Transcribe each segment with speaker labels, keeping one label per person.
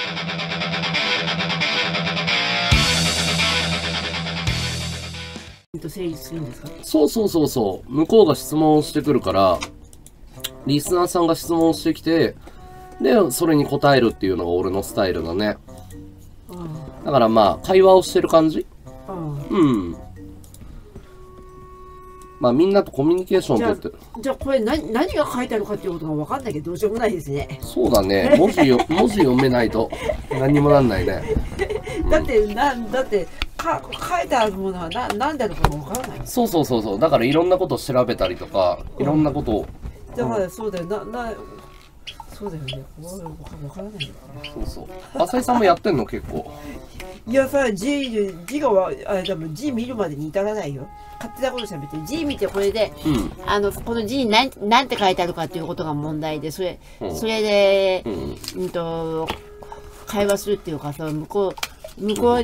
Speaker 1: 成立するんですか？
Speaker 2: そうそうそうそう。向こうが質問してくるから、リスナーさんが質問してきて、で、それに答えるっていうのが俺のスタイルだね。だからまあ、会話をしてる感じ。うん。まあ、みんなとコミュニケーション取ってる。
Speaker 1: じゃあこれ何が書いてあるかっていうことが分かんないけど、どうしようもないですね。
Speaker 2: そうだね。文字読めないと何にもなんないね。
Speaker 1: だって書いてあるものは何だろうかも分からない。
Speaker 2: そうそうそうそう。だからいろんなことを調べたりとか、いろんなことを。
Speaker 1: だからそうだよそうだよね。分からないよ。
Speaker 2: そうそう。浅井さんもやってんの結構。
Speaker 1: いやさ、字があれ多分字見るまでに至らないよ。勝手なこと喋ってる。字見てこれで、この字に何て書いてあるかっていうことが問題で、それで、会話するっていうかさ、向こうにこ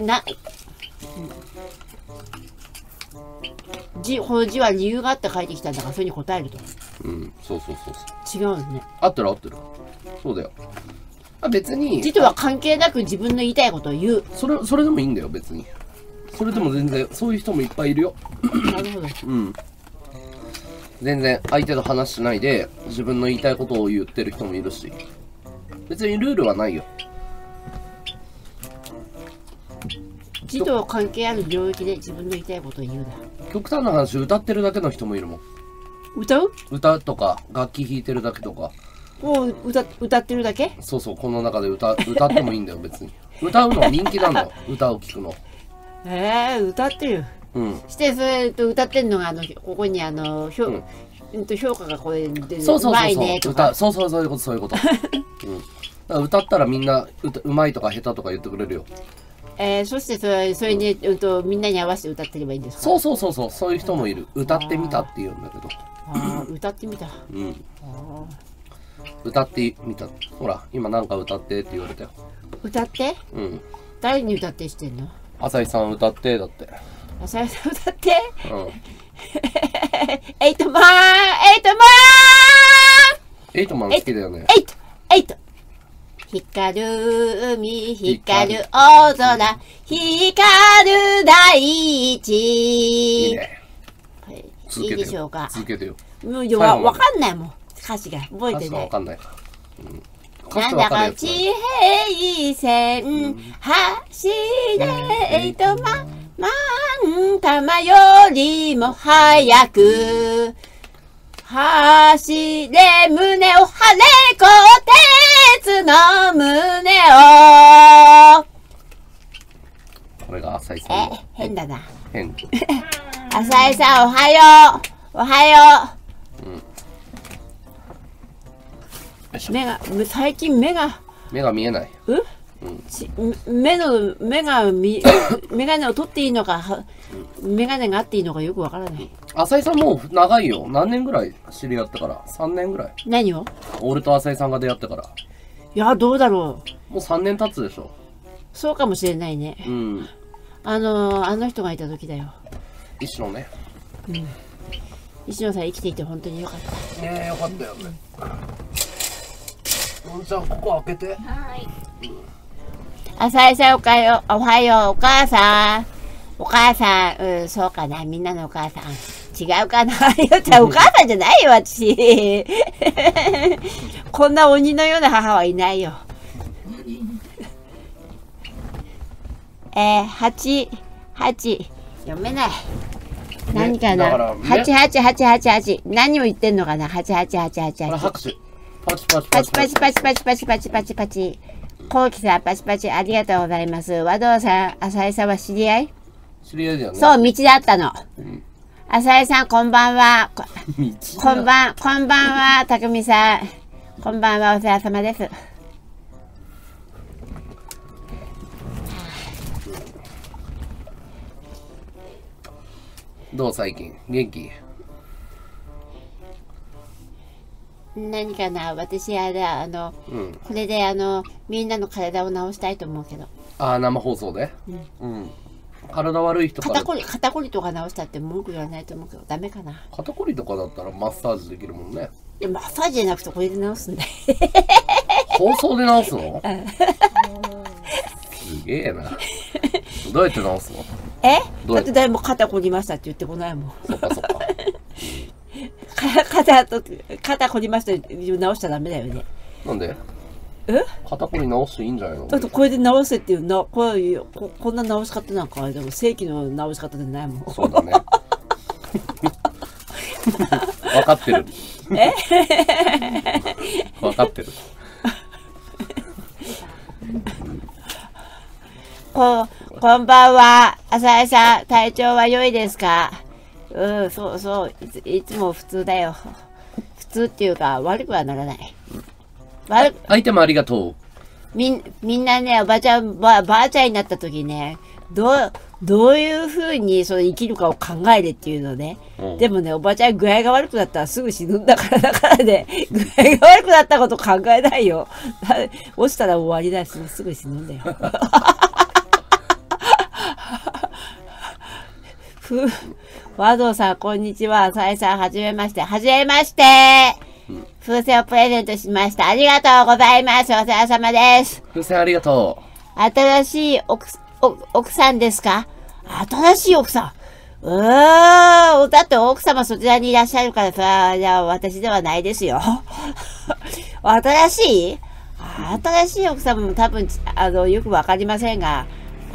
Speaker 1: の字は理由があって書いてきたんだから、それに答えると。
Speaker 2: そうそうそう
Speaker 1: そう。違うのね。
Speaker 2: 合ってる。そうだよ。別に。
Speaker 1: 字とは関係なく自分の言いたいことを言う。
Speaker 2: それでもいいんだよ、別に。それでも全然、そういう人もいっぱいいるよ。
Speaker 1: なるほど。
Speaker 2: 全然、相手と話しないで、自分の言いたいことを言ってる人もいるし。別にルールはないよ。
Speaker 1: 字と関係ある領域で自分の言いたいことを言うだ。
Speaker 2: 極端な話、歌ってるだけの人もいるもん。歌とか、楽器弾いてるだけとか。
Speaker 1: もう歌ってるだけ？
Speaker 2: そうそう、この中で歌ってもいいんだよ、別に。歌うの人気なんだよ、歌を聴くの。
Speaker 1: 歌ってる。して、それと歌ってんのが、ここに評価がこれで、うまいねとか。
Speaker 2: そういうこと。だから歌ったらみんな、うまいとか下手とか言ってくれるよ。
Speaker 1: そしてそれに、みんなに合わせて歌ってればいいんですか？
Speaker 2: そういう人もいる。歌ってみたって言うんだけど。
Speaker 1: 歌ってみた。
Speaker 2: 歌ってみた。ほら、今なんか歌ってって言われたよ。
Speaker 1: 歌って？誰に歌ってしてんの？
Speaker 2: 浅井さん歌ってだって。
Speaker 1: 浅井さん歌って？
Speaker 2: エイトマン好きだよね。
Speaker 1: エイト光る海、光る大空、光る大地。いいね。いいでしょうか。
Speaker 2: 続けてよ。
Speaker 1: もうわかんないもん。歌詞が覚えてない。
Speaker 2: わかんない。
Speaker 1: なんだか地平線走れと玉よりも早く走れ胸を張れ鋼鉄の胸を。
Speaker 2: これが浅井さんの。
Speaker 1: 変だな。
Speaker 2: 変。
Speaker 1: 浅井さんおはよう。最近目が
Speaker 2: 見えない。
Speaker 1: メガネを取っていいのか、メガネがあっていいのかよくわからない。
Speaker 2: 浅井さんもう長いよ。何年ぐらい知り合ってから？ 3 年ぐらい。
Speaker 1: 何を？
Speaker 2: 俺と浅井さんが出会ってから。
Speaker 1: いや、どうだろ
Speaker 2: う。もう3年経つでしょ。
Speaker 1: そうかもしれないね。あの人がいた時だよ。
Speaker 2: 石野ね。
Speaker 1: 石野さん生きていて本当によかった。
Speaker 2: ねえ、よかったよね。のんちゃん、ここ開けて。
Speaker 1: はい。浅井さんおはよう、お母さん、そうかな、みんなのお母さん。違うかな、お母さんじゃないよ、私。こんな鬼のような母はいないよ。8、読めない。何かな、8。何を言ってんのかな、8。
Speaker 2: 拍手。パチ。
Speaker 1: コウキさん、パチパチ、ありがとうございます。和道さん、浅井さんは知り合い
Speaker 2: だよね。
Speaker 1: そう、道だったの。浅井さん、こんばんは。こんばんは、たくみさん。こんばんは、お世話様です。
Speaker 2: どう最近元気？
Speaker 1: 何かな、私これでみんなの体を治したいと思うけど。
Speaker 2: 生放送で？体悪い人から
Speaker 1: 肩こりとか治したって文句言わないと思うけど、ダメかな。
Speaker 2: 肩こりとかだったらマッサージできるもんね。
Speaker 1: いや、マッサージじゃなくてこれで治すんだよ。
Speaker 2: 放送で治すの？ げえな。どうやって直すの？
Speaker 1: え？
Speaker 2: どうやって
Speaker 1: だって誰も肩こりましたって言ってこないもん。
Speaker 2: そっかそっか。
Speaker 1: 肩こりましたって直しちゃダメだよね。
Speaker 2: なんで？
Speaker 1: え？
Speaker 2: 肩こり直していいんじゃないの？
Speaker 1: だってこれで直せっていうな、こんな直し方なんかでも正規の直し方じゃないもん。
Speaker 2: そうだね。分かってる。分かってる。
Speaker 1: こんばんは。浅井さん、体調は良いですか？うん、そうそう。いつも普通だよ。普通っていうか、悪くはならない。
Speaker 2: アイテムありがと
Speaker 1: みんなね、ばあちゃんになった時ね、どういう風にその生きるかを考えるっていうのね。でもね、おばあちゃん具合が悪くなったらすぐ死ぬんだからね、具合が悪くなったこと考えないよ。落ちたら終わりだし、すぐ死ぬんだよ。和道さん、こんにちは。浅井さん、はじめまして。はじめまして。風船をプレゼントしました。ありがとうございます。お世話様です。
Speaker 2: う。風船ありがと
Speaker 1: 新しい奥さんですか？新しい奥さん。だって奥様そちらにいらっしゃるからさ、じゃあ私ではないですよ。新しい奥様も多分、よくわかりませんが、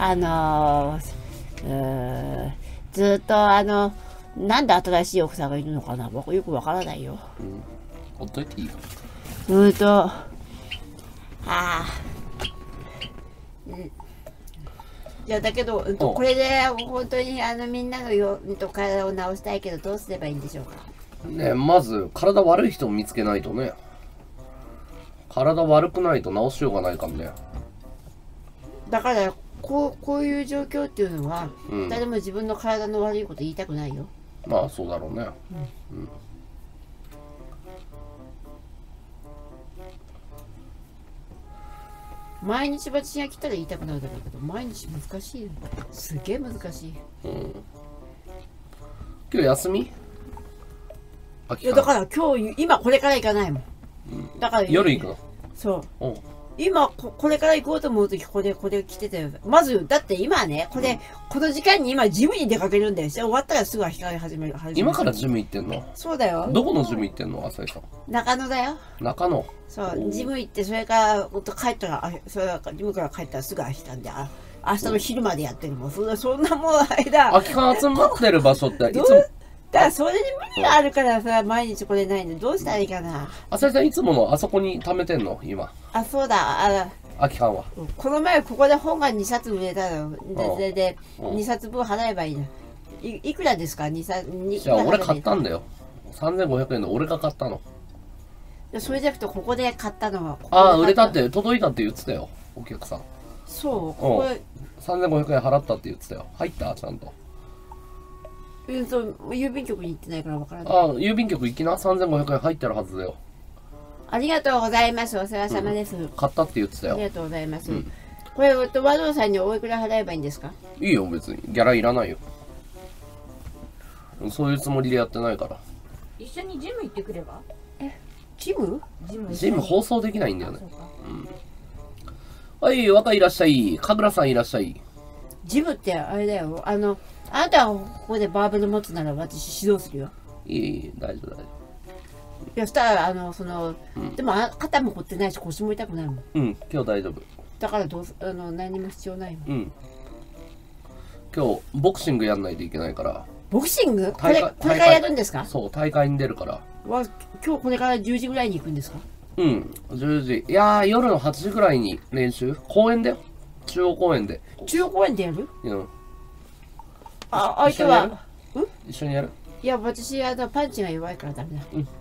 Speaker 1: ずっとなんで新しい奥さんがいるのかな？よくわからないよ。
Speaker 2: ほっといていいよ。
Speaker 1: いやだけど、これで本当にみんなの体を治したいけどどうすればいいんでしょうか
Speaker 2: ね。まず体悪い人を見つけないとね。体悪くないと治しようがないからね。
Speaker 1: だからこういう状況っていうのは、誰も自分の体の悪いこと言いたくないよ。
Speaker 2: まあそうだろうね。
Speaker 1: 毎日私が来たら言いたくなるだろうけど、毎日難しいよ。すげえ難しい。
Speaker 2: 今日休み？
Speaker 1: いやだから今これから行かないもん。だから
Speaker 2: 夜行くの？
Speaker 1: そう。今これから行こうと思うときこれ来てたよ。まずだって今ねこの時間に今ジムに出かけるんだよ。終わったらすぐ光り始める。
Speaker 2: 今からジム行ってんの？そうだよ。どこのジム行ってんの？浅井さん。
Speaker 1: 中野だよ。
Speaker 2: 中野。
Speaker 1: そうジム行ってそれから帰ったらジムから帰ったらすぐ空きたんで明日の昼までやってるもん。そんなもう間。
Speaker 2: 空き缶集まってる場所っていつも。
Speaker 1: だからそれに無理があるからさ、毎日これないのどうしたらいいかな。
Speaker 2: 浅井さんいつものあそこに貯めてんの今？
Speaker 1: そうだ。
Speaker 2: 空き缶は。
Speaker 1: この前ここで本が2冊売れたの。で2冊分払えばいいの。いくらですか？2冊。
Speaker 2: じゃあ俺買ったんだよ。3500円で俺が買ったの。
Speaker 1: それじゃなくてここで買ったのは。
Speaker 2: 売れたって届いたって言ってたよお客さん。
Speaker 1: そう。これ
Speaker 2: 3500円払ったって言ってたよ。入ったちゃんと。
Speaker 1: 郵便局に行ってないからわからない。
Speaker 2: 郵便局行きな。3500円入ってるはずだよ。
Speaker 1: ありがとうございます。お世話様です。
Speaker 2: 買ったって言ってたよ。
Speaker 1: ありがとうございます。これ和道さんにおいくら払えばいいんですか？
Speaker 2: いいよ別に。ギャラいらないよ。そういうつもりでやってないから。
Speaker 3: 一緒にジム行ってくれば？
Speaker 1: ジム
Speaker 2: 放送できないんだよね。はい、若いらっしゃい。神楽さんいらっしゃい。
Speaker 1: ジムってあれだよ。あなたがここでバーベル持つなら私指導するよ。
Speaker 2: いい、大丈夫。
Speaker 1: いや、したらでも肩も凝ってないし腰も痛くないもん。
Speaker 2: 今日大丈夫。
Speaker 1: だから何も必要ないもん。
Speaker 2: 今日ボクシングやんないといけないから。
Speaker 1: ボクシング？これからやるんですか？
Speaker 2: そう、大会に出るから。
Speaker 1: 今日これから10時ぐらいに行くんですか
Speaker 2: ？10時。いやー、夜の8時ぐらいに練習。公園だよ。中央公園で。
Speaker 1: 中央公園でやる？
Speaker 2: 相
Speaker 1: 手は
Speaker 2: 一緒にやる？
Speaker 1: いや、私パンチが弱いからダメ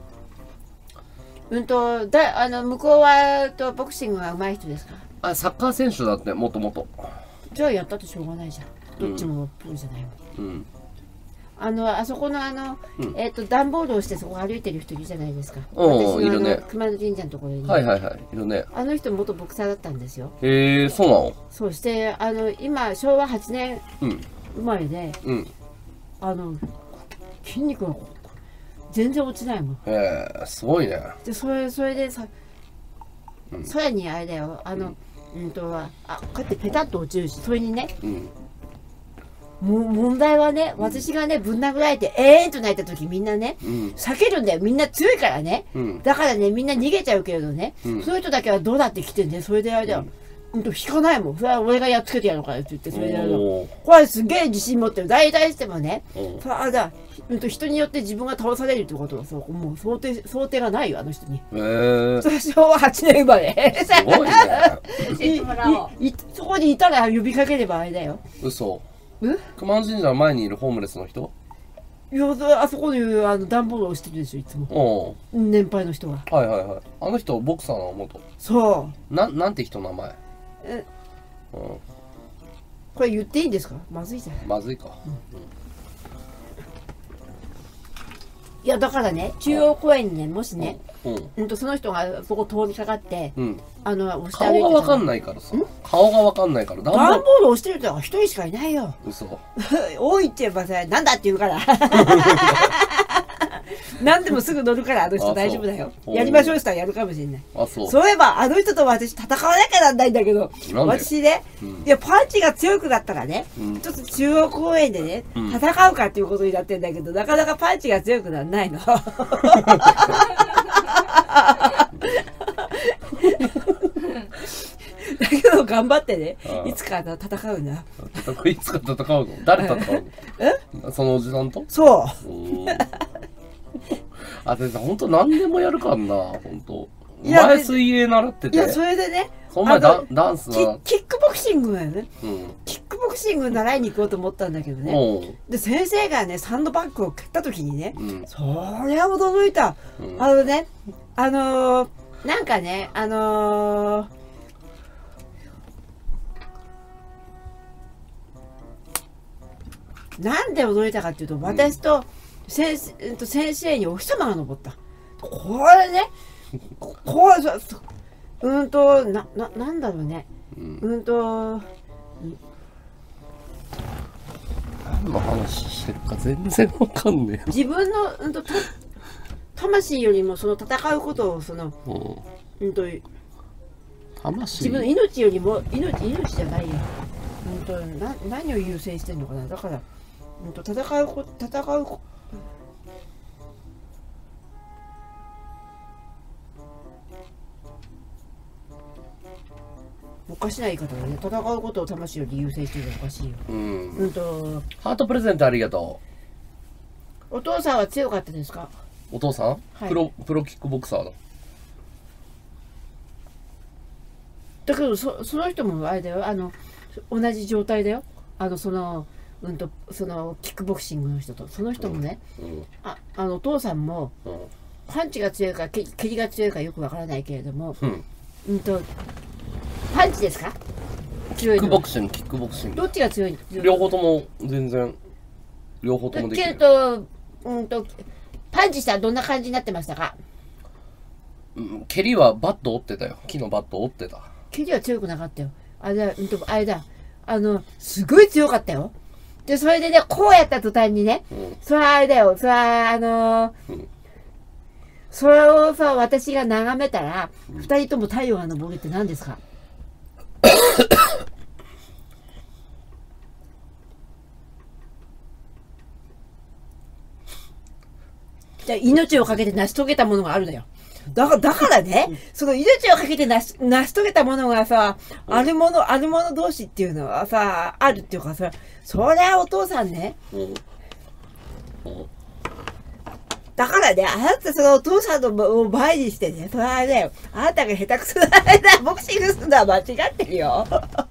Speaker 1: だ。向こうはボクシングが上手い人ですか？
Speaker 2: サッカー選手だって、もともと。
Speaker 1: じゃあやったってしょうがないじゃん。どっちもプロじゃないもん。あそこの段ボールをしてそこ歩いてる人いるじゃないですか。
Speaker 2: いるね。
Speaker 1: 熊野神社のところに。
Speaker 2: はい、いるね。
Speaker 1: あの人元ボクサーだったんですよ。
Speaker 2: へえ、そうなの？
Speaker 1: そうして、今、昭和8年生まれで、筋肉が全然落ちないもん。
Speaker 2: へえ、すごいね。
Speaker 1: で、それでさ、さらにあれだよ、 こうやってペタッと落ちるし、それにね、
Speaker 2: うん
Speaker 1: 問題はね、私がね、ぶん殴られて、と泣いた時みんなね、
Speaker 2: うん
Speaker 1: 避けるんだよ。みんな強いからね。
Speaker 2: うん
Speaker 1: だからね、みんな逃げちゃうけれどね、
Speaker 2: うん
Speaker 1: そういう人だけはどうだって来てんで、それであれだよ。引かないもん。それは俺がやっつけてやるからって言って、それでやるの。
Speaker 2: おー
Speaker 1: これすげえ自信持ってる。大体してもね、
Speaker 2: うん
Speaker 1: さあだ、人によって自分が倒されるってことは、そうもう想定がないよ、あの人に。それ昭和8年生まれ。
Speaker 2: すごいね。
Speaker 3: 教えてもらおう。
Speaker 1: そこにいたら呼びかければあれだよ。
Speaker 2: 嘘。
Speaker 1: え
Speaker 2: 熊野神社の前にいるホームレスの人？
Speaker 1: いや、あそこに段ボールをしてるでしょ、いつも。
Speaker 2: お
Speaker 1: 年配の人が。
Speaker 2: はいはいはい。あの人ボクサーの元。
Speaker 1: そう。
Speaker 2: なんて人の名前？
Speaker 1: え
Speaker 2: うん。
Speaker 1: これ言っていいんですか？まずいじゃん。
Speaker 2: まずいか。
Speaker 1: いや、だからね、中央公園にね、もしね、
Speaker 2: うん。
Speaker 1: その人がそこ通りかかって、
Speaker 2: うん。
Speaker 1: 押して歩いて
Speaker 2: 顔がわかん
Speaker 1: い。
Speaker 2: ないからさ。顔がわかんないから。
Speaker 1: 段ボール押してる人は一人しかいないよ。
Speaker 2: 嘘。
Speaker 1: 多いって言えばさ、なんだって言うから。何でもすぐ乗るから、あの人大丈夫だよ。
Speaker 2: そう
Speaker 1: やりましょうしたらやるかもしれない。
Speaker 2: あ、そう。
Speaker 1: そういえば、あの人と私戦わなきゃなんないんだけど、
Speaker 2: なんで
Speaker 1: 私ね、
Speaker 2: うん
Speaker 1: いや、パンチが強くなったらね、
Speaker 2: うん
Speaker 1: ちょっと中央公園でね、
Speaker 2: うん
Speaker 1: 戦うかっていうことになってんだけど、なかなかパンチが強くならないの。だけど頑張ってね
Speaker 2: ああ、
Speaker 1: いつか戦うな。
Speaker 2: いつか戦うの？誰戦うの？そのおじさんと？
Speaker 1: そう。
Speaker 2: あ、でほんと何でもやるからな、ほんと。
Speaker 1: いや
Speaker 2: 前水泳習ってて。
Speaker 1: いや、それでね、
Speaker 2: その前
Speaker 1: あの
Speaker 2: ダンスな。
Speaker 1: キックボクシングだよね。
Speaker 2: うん。
Speaker 1: キックボクシング習いに行こうと思ったんだけどね。
Speaker 2: おう
Speaker 1: で、先生がね、サンドバッグを蹴った時にね、
Speaker 2: うん。
Speaker 1: そりゃ驚いた。
Speaker 2: うん
Speaker 1: ね、なんかね、なんで驚いたかっていうと、私と先生にお日様が昇った。これね、なんだろうね。
Speaker 2: 何の話してるか全然わかんね
Speaker 1: 自分の、魂よりもその戦うことを
Speaker 2: え。魂。
Speaker 1: 自分の命よりも命じゃないよ。何を優先してんのかな。だから、戦うおかしな言い方だね。戦うことを魂より優先してるのはおかしいよ。
Speaker 2: ハートプレゼントありがと
Speaker 1: お父さんは強かったですか？
Speaker 2: う。お父さん、
Speaker 1: はい
Speaker 2: プロキックボクサーだ。
Speaker 1: だけどその人もあれだよ。同じ状態だよ。そのキックボクシングの人とその人もね、お父さんもパンチが強いか蹴りが強いかよくわからないけれども、パンチですか？強いのは
Speaker 2: キックボクシング。
Speaker 1: どっちが強い？
Speaker 2: 両方とも全然両方ともでき
Speaker 1: 蹴る
Speaker 2: る。
Speaker 1: とパンチしたらどんな感じになってましたか？
Speaker 2: 蹴りはバット折ってたよ。木のバット折ってた。
Speaker 1: 蹴りは強くなかったよ。あれだ。すごい強かったよ。で、それでね、こうやった途端にね、それはあれだよ。それはそれをさ、私が眺めたら、二人とも太陽が昇るって何ですか？じゃあ命をかけて成し遂げたものがあるのよ。だからね、その命をかけて成し遂げたものがさ、あるもの同士っていうのはさ、あるっていうかさ、そりゃお父さんね、だからね、あなたそのお父さんの前にしてね、それはね、あなたが下手くそな間ボクシングするのは間違ってるよ。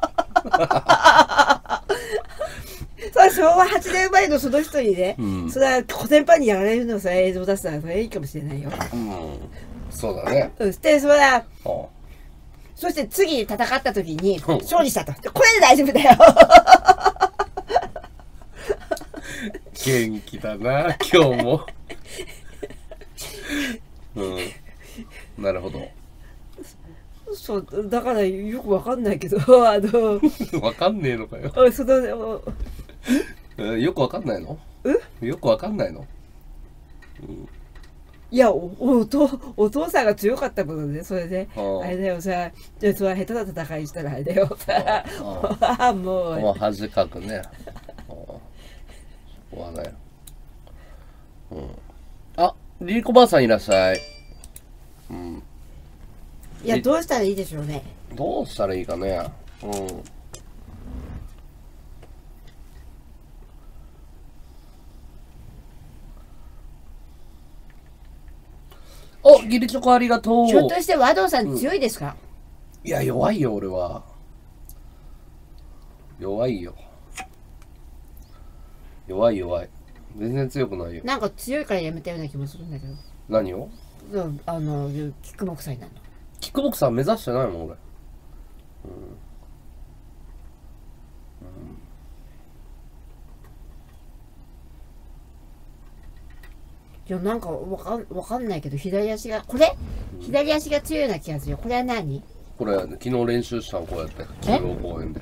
Speaker 1: それ昭和8年前のその人にね、それはコテンパンにやられるのをさ、映像出したらそれいいかもしれないよ。
Speaker 2: そうだね。
Speaker 1: で、そして次に戦った時に勝利したと。これで大丈夫だよ。
Speaker 2: 元気だな、今日も。なるほど。
Speaker 1: そう、だからよくわかんないけど、
Speaker 2: わかんねえのかよ。よくわかんないの？よくわかんないの？
Speaker 1: いや、お父さんが強かったことで、それで、
Speaker 2: うん
Speaker 1: あれだよさ、じゃあそれは下手な戦いしたらあれだよさ、もう、
Speaker 2: もう恥かくね。しょうがないよ。あ、リリコばあさんいらっしゃい。
Speaker 1: いや、どうしたらいいでしょうね。
Speaker 2: どうしたらいいかね。お、ギリチョコありがとう。
Speaker 1: ひょっとして和道さん強いですか？
Speaker 2: いや、弱いよ、俺は。弱いよ。弱い。全然強くないよ。
Speaker 1: なんか強いからやめたような気もするんだけど。
Speaker 2: 何を？
Speaker 1: キックボクサーになるの。
Speaker 2: キックボクサー目指してないもん、俺。
Speaker 1: いや、なんかわかんないけど、左足が強いような気がするよ。これは何？
Speaker 2: これ、昨日練習したの、こうやって。中央公園で。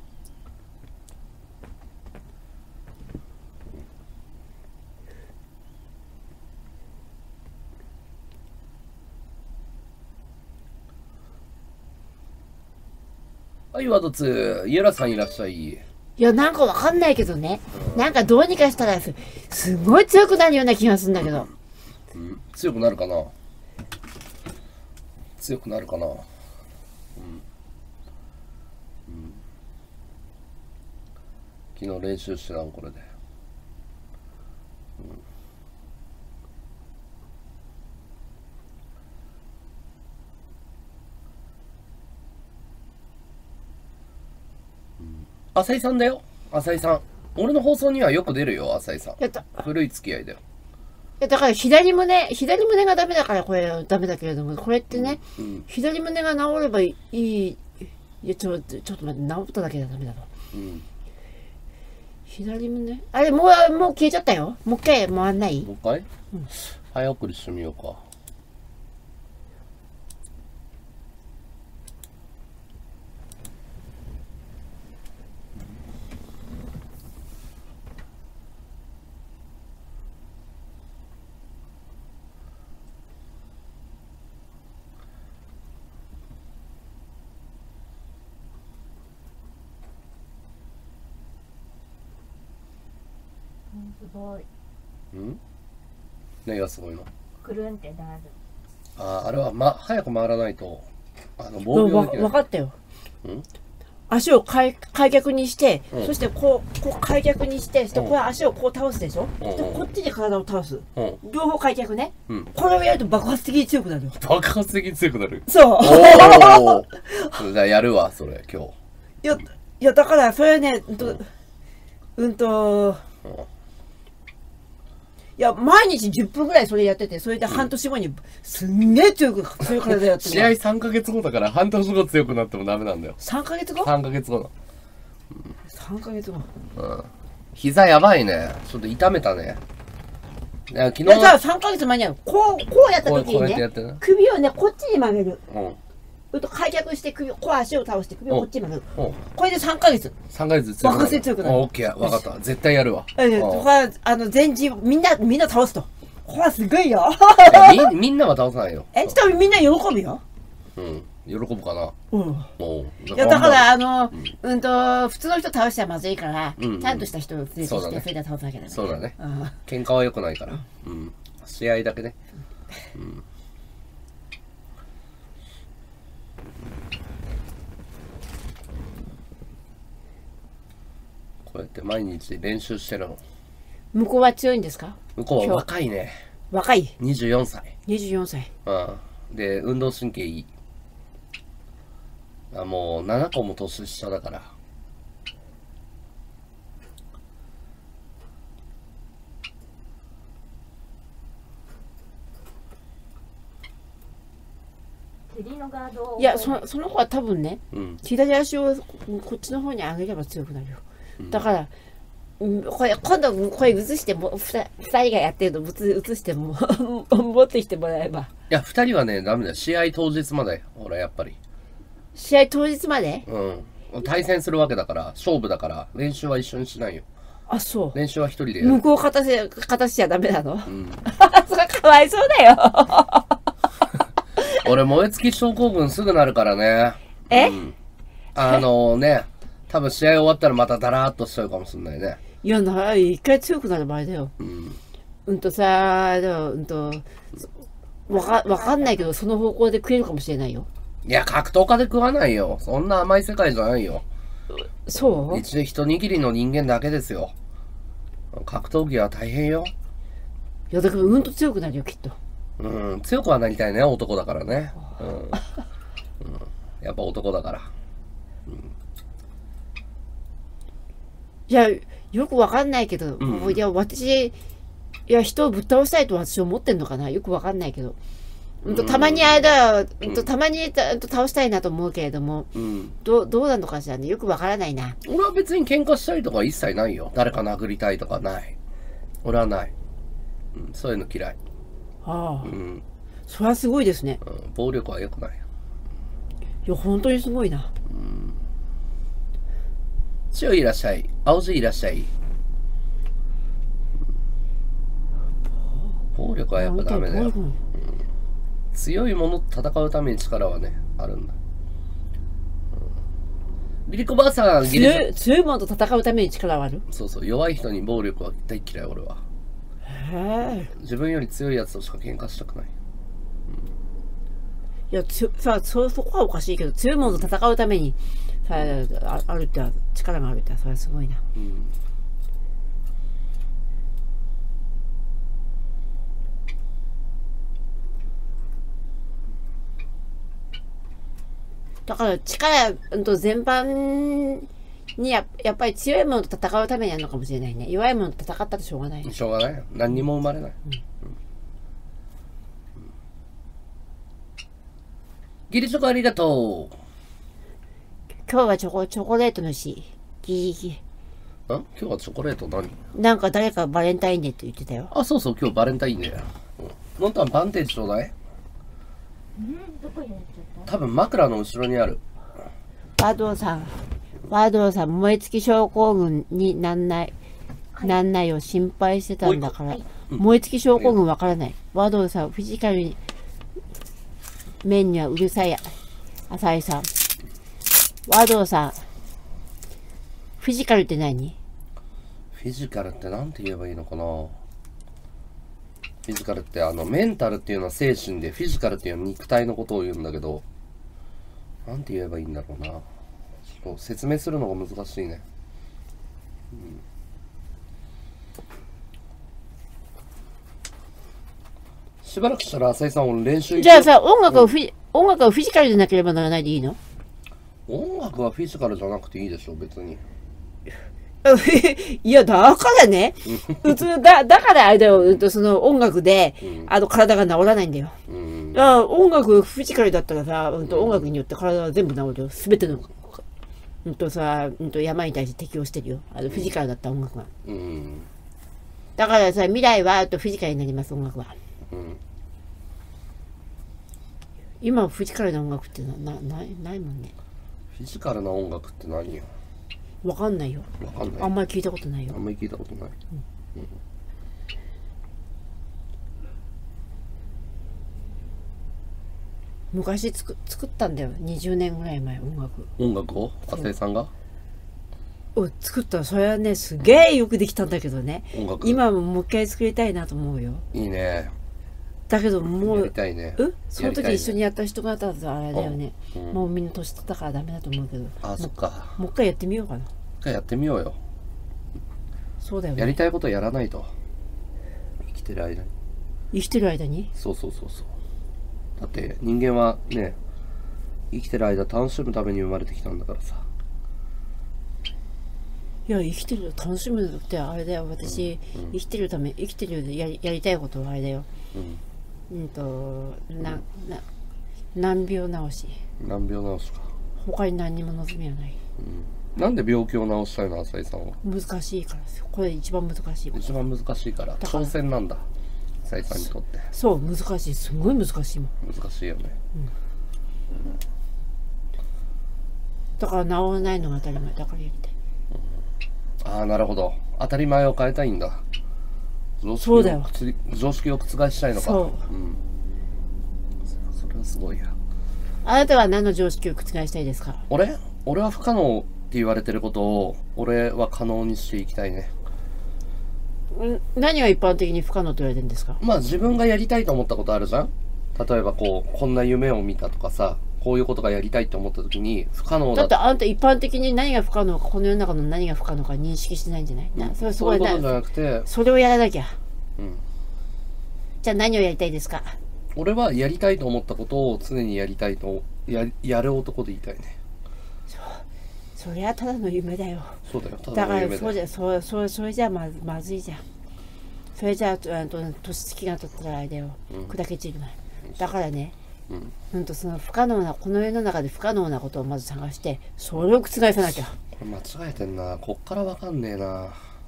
Speaker 2: はい、ワドツ、イエラさんいらっしゃい。
Speaker 1: いや、なんかわかんないけどね。なんかどうにかしたらすごい強くなるような気がするんだけど。
Speaker 2: 強くなるかな。強くなるかな。昨日練習してたの、これで。浅井さんだよ、浅井さん。俺の放送にはよく出るよ、浅井さん。古い付き合いだよ。
Speaker 1: だから左胸がダメだからこれダメだけれども、これってね、左胸が治ればいい。いや、ちょっと待って、治っただけじゃダメだろ。左胸あれ、もう消えちゃったよ。もう一回回んない？
Speaker 2: もう一回？早送りしてみようか。
Speaker 3: すごい。
Speaker 2: 何がすごいの？
Speaker 3: くるんってなる。
Speaker 2: あれは、早く回らないと、防御できない。
Speaker 1: 分かったよ。足を開脚にして、そしてこう開脚にして、これ足をこう倒すでしょ。こっちで体を倒す。両方開脚ね。これをやると爆発的に強くなるよ。
Speaker 2: 爆発的に強くなる。
Speaker 1: そう。
Speaker 2: じゃあやるわ、それ、今日。
Speaker 1: いや、だから、それね、いや、毎日10分ぐらいそれやってて、それで半年後にすんげえ強い体やってる。
Speaker 2: 試合3ヶ月後だから半年後強くなってもダメなんだよ。
Speaker 1: 3ヶ月後
Speaker 2: ?3 ヶ月後だ。
Speaker 1: 3ヶ月後。
Speaker 2: 膝やばいね。ちょっと痛めたね。いや、昨日。
Speaker 1: いや、3ヶ月前にはこうやった時にね、首をね、こっちに曲げる。開脚して足を倒して首をこっちに曲げる。これで3ヶ月。
Speaker 2: 3ヶ月
Speaker 1: 爆発強くなる。
Speaker 2: オッケー、わかった。絶対やるわ。
Speaker 1: これは、前陣、みんな倒すと。これはすごいよ。
Speaker 2: みんなは倒さないよ。
Speaker 1: ちょっとみんな喜ぶよ。
Speaker 2: 喜ぶかな。
Speaker 1: いや、だから普通の人倒しちゃまずいから、ちゃんとした人を連れてきて、それで倒すわけだね。
Speaker 2: そうだね。喧嘩は良くないから。試合だけね。こうやって毎日練習してるの。
Speaker 1: 向こうは強いんですか？
Speaker 2: 向こうは若いね。
Speaker 1: 若い。
Speaker 2: 24歳。
Speaker 1: 24歳。
Speaker 2: で、運動神経いい。もう7個も年下だから。
Speaker 1: いや、その子は多分ね、左足をこっちの方に上げれば強くなるよ。だから、今度これ映しても、2人がやってるの映しても、持ってきてもらえば。い
Speaker 2: や、2人はね、ダメだよ。試合当日まで。ほら、やっぱり。
Speaker 1: 試合当日まで？
Speaker 2: 対戦するわけだから、勝負だから、練習は一緒にしないよ。
Speaker 1: あ、そう。
Speaker 2: 練習は1人でやる。
Speaker 1: 向こう勝たせちゃダメなの？ そがかわいそうだよ。
Speaker 2: 俺燃え尽き症候群すぐなるからね。
Speaker 1: え、
Speaker 2: 多分試合終わったらまたダラーっとしちゃうかもしれないね。
Speaker 1: いや、一回強くなる場合だよ。さ、でも、わかんないけど、その方向で食えるかもしれないよ。
Speaker 2: いや、格闘家で食わないよ。そんな甘い世界じゃないよ。
Speaker 1: そう
Speaker 2: 一握りの人間だけですよ。格闘技は大変よ。
Speaker 1: いや、だから強くなるよ、きっと。
Speaker 2: 強くはなりたいね、男だからね。やっぱ男だから。
Speaker 1: いや、よくわかんないけど、いや、人をぶっ倒したいと私は思ってんのかな、よくわかんないけど。たまにたまに倒したいなと思うけれども、どうなのかしらね、よくわからないな。
Speaker 2: 俺は別に喧嘩したりとか一切ないよ。誰か殴りたいとかない。俺はない。そういうの嫌い。
Speaker 1: それはすごいですね。
Speaker 2: 暴力は良くない。
Speaker 1: いや、本当にすごいな。
Speaker 2: 千代いらっしゃい。青汁いらっしゃい。暴力はやっぱダメだよ。強いものと戦うために力はね、あるんだ。リリコばあさん、
Speaker 1: 強いものと戦うために力はある。
Speaker 2: そうそう、弱い人に暴力は大嫌い、俺は。自分より強いやつとしか喧嘩したくない。
Speaker 1: いや、そこはおかしいけど、強いものと戦うためにあるって力があるってそれはすごいな。だから全般にやっぱり強いものと戦うためにあるのかもしれないね。弱いものと戦ったらしょうがない。
Speaker 2: しょうがない。何にも生まれない。ギリチョコありがとう。
Speaker 1: 今日はチョコレートの日。今日
Speaker 2: はチョコレート何？
Speaker 1: なんか誰かバレンタインデーって言ってたよ。
Speaker 2: あ、そうそう、今日バレンタインデー。のんたんバンテージちょうだい。
Speaker 3: どこにやっちゃった？
Speaker 2: 多分枕の後ろにある。
Speaker 1: ワードーさん、燃え尽き症候群になんないを心配してたんだから、燃え尽き症候群わからない。ワードーさん、フィジカルに面にはうるさいや。浅井さん。ワードーさん、フィジカルって何？
Speaker 2: フィジカルってなんて言えばいいのかな。フィジカルってメンタルっていうのは精神で、フィジカルっていうのは肉体のことを言うんだけど、なんて言えばいいんだろうな。ちょっと説明するのが難しいね。しばらくしたら浅井さん、俺練習
Speaker 1: じゃあさ、音楽はフィジカルでなければならないでいいの？
Speaker 2: 音楽はフィジカルじゃなくていいでしょ、別に。
Speaker 1: いや、だからね。普通だからあれだよ、その音楽で、体が治らないんだよ。音楽フィジカルだったらさ、音楽によって体は全部治るよ。すべての、病に対して適応してるよ。フィジカルだった音楽が。だからさ、未来はフィジカルになります、音楽は。今フィジカルな音楽ってないもんね。
Speaker 2: フィジカルな音楽って何よ。
Speaker 1: わかんないよ。あんまり聞いたことないよ。
Speaker 2: あんまり聞いたことない。
Speaker 1: 昔作ったんだよ。20年ぐらい前、
Speaker 2: 音楽を浅井さんが
Speaker 1: 作ったら、それはね、すげえよくできたんだけどね。今もう一回作りたいなと思うよ。
Speaker 2: いいね。
Speaker 1: だけどもう、
Speaker 2: やりたいね。
Speaker 1: その時一緒にやった人方はあれだよね。もうみんな年取ったからダメだと思うけど。
Speaker 2: あ、そっか。
Speaker 1: もう一回やってみようかな。
Speaker 2: 一回やってみようよ。
Speaker 1: そうだよね。
Speaker 2: やりたいことやらないと。生きてる間に。
Speaker 1: 生きてる間に？
Speaker 2: そう。だって人間はね、生きてる間楽しむために生まれてきたんだからさ。
Speaker 1: いや、生きてる楽しむってあれだよ。私、生きてるでやりたいことはあれだよ。難病治し。
Speaker 2: 難病治しか。
Speaker 1: 他に何にも望みはない。
Speaker 2: なんで病気を治したいの、浅井さんは。
Speaker 1: 難しいからですよ。これ一番難しいこと。
Speaker 2: 一番難しいから。挑戦なんだ。浅井さんにとって。
Speaker 1: そう、難しい。すごい難しいもん。
Speaker 2: 難しいよね。
Speaker 1: だから治らないのが当たり前だからやりたい。
Speaker 2: ああ、なるほど。当たり前を変えたいんだ。
Speaker 1: そうだよ。
Speaker 2: 常識を覆したいのか。
Speaker 1: そう。
Speaker 2: それはすごいや。
Speaker 1: あなたは何の常識を覆したいですか？
Speaker 2: 俺は不可能って言われてることを、俺は可能にしていきたいね。
Speaker 1: 何が一般的に不可能と言われてるんですか？
Speaker 2: まあ自分がやりたいと思ったことあるじゃん。例えばこんな夢を見たとかさ、こういうことがやりたいって思った時に不可能だ
Speaker 1: だってあんた一般的に何が不可能か、この世の中の何が不可能か認識してないんじゃない？それす
Speaker 2: そう
Speaker 1: ごい
Speaker 2: いうことじゃなくて、
Speaker 1: それをやらなきゃ。
Speaker 2: うん、
Speaker 1: じゃあ何をやりたいですか？
Speaker 2: 俺はやりたいと思ったことを常にやりたいとやる男でいたいね。
Speaker 1: それはただの夢だよ。
Speaker 2: そうだよ、た
Speaker 1: だから
Speaker 2: だの夢だよ。
Speaker 1: それじゃまずいじゃん。それじゃあ年月が取ったらあれだよ、砕け散るない。だからね、その不可能な、この世の中で不可能なことをまず探して、それを覆さなきゃ。
Speaker 2: これ間違えてんな。こっからわかんねえな。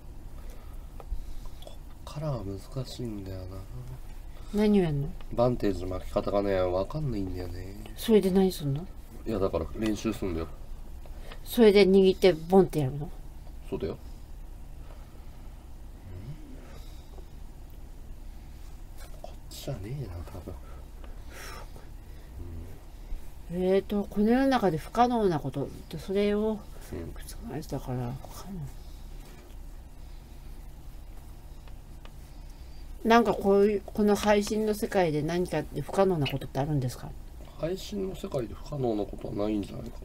Speaker 2: こっからは難しいんだよな。
Speaker 1: 何をやんの？
Speaker 2: バンテージ巻き方がね、わかんないんだよね。
Speaker 1: それで何すんの？
Speaker 2: いやだから練習すんだよ。
Speaker 1: それで握ってボンってやるの？
Speaker 2: そうだよ。こっちじゃねえな、多分。
Speaker 1: この世の中で不可能なことってそれを覆したから、なんかこの配信の世界で何か不可能なことってあるんですか？
Speaker 2: 配信の世界で不可能なことはないんじゃないか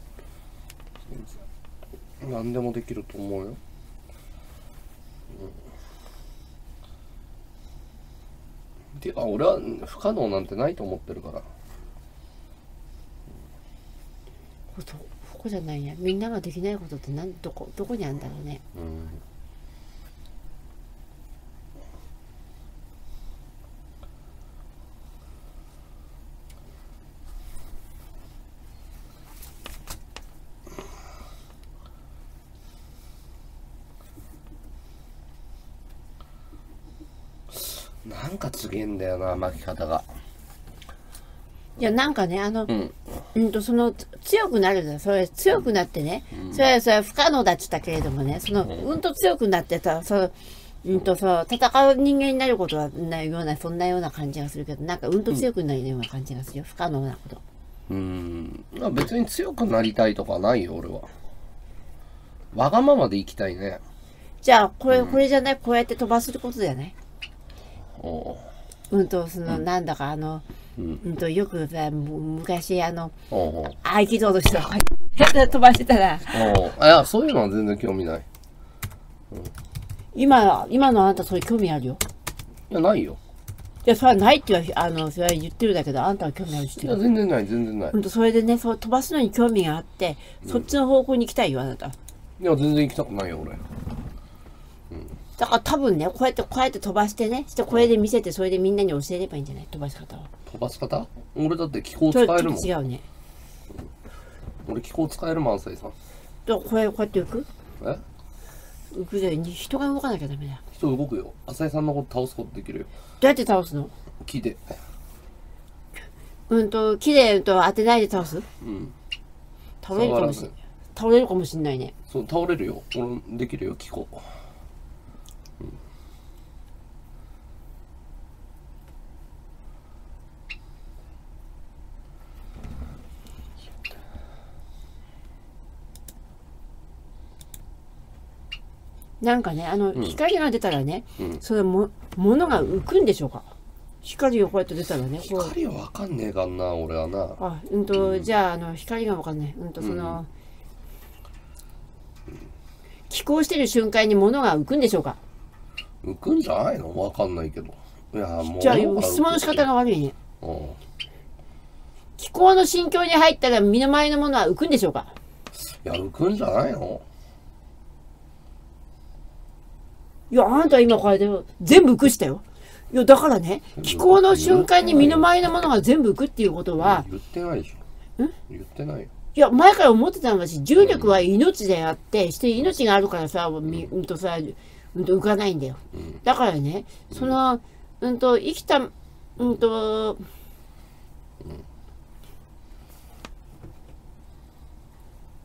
Speaker 2: な。何でもできると思うよ。てか俺は不可能なんてないと思ってるから。
Speaker 1: ここじゃないや。みんなができないことってどこにあるんだろうね。
Speaker 2: なんか違えんだよな、巻き方が。
Speaker 1: いやなんかねその強くなるんだ。それ強くなってね、それは不可能だっつったけれどもね、強くなってさ、戦う人間になることはないような、そんなような感じがするけど、なんか強くなるような感じがするよ、不可能なこと。
Speaker 2: 別に強くなりたいとかないよ、俺は。わがままで生きたいね。
Speaker 1: じゃあこれじゃない、こうやって飛ばすことじゃない？なんだかよくさ、昔合気道の人が飛ばしてたら、
Speaker 2: いやそういうのは全然興味ない。
Speaker 1: 今のあなたそういう興味あるよ。
Speaker 2: いやないよ。
Speaker 1: いやそれはないってそれは言ってるだけど、あんたは興味あるし。
Speaker 2: いや全然ない、全然ない。
Speaker 1: それでね、飛ばすのに興味があって、そっちの方向に行きたいよ、あなた。
Speaker 2: いや全然行きたくないよ俺。
Speaker 1: だから多分ね、こうやって飛ばしてね、してこれで見せて、それでみんなに教えればいいんじゃない？飛ばし方を。
Speaker 2: 飛ばし方？俺だって気候使えるもん。
Speaker 1: 違うね。
Speaker 2: 俺気候使えるもん、浅井さん。
Speaker 1: こうやって浮く？浮くじゃない、人が動かなきゃダメだよ。
Speaker 2: 人動くよ。浅井さんのこと倒すことできるよ。
Speaker 1: どうやって倒すの？
Speaker 2: 木で。
Speaker 1: 木で当てないで倒す？倒れるかもしんないね。
Speaker 2: そう、倒れるよ。俺できるよ、気候。
Speaker 1: なんかね、光が出たらね、それ物が浮くんでしょうか？光がこうやって出たらね、
Speaker 2: 光はわかんねえかんな、俺はな。
Speaker 1: じゃあ光がわかんない。飛行してる瞬間に物が浮くんでしょうか？
Speaker 2: 浮くんじゃないの？わかんないけど。いやもう
Speaker 1: じゃあ質問の仕方が悪いね。気候の心境に入ったら身の回りのものは浮くんでしょうか？
Speaker 2: いや浮くんじゃないの？
Speaker 1: いや、あなた今これで全部浮くしたよ。いや、だからね、気候の瞬間に身の回りのものが全部浮くっていうことは。
Speaker 2: 言ってないでしょ。言ってないよ。
Speaker 1: いや、前から思ってたのは、重力は命であって、して命があるからさ、浮かないんだよ。だからね、生きた、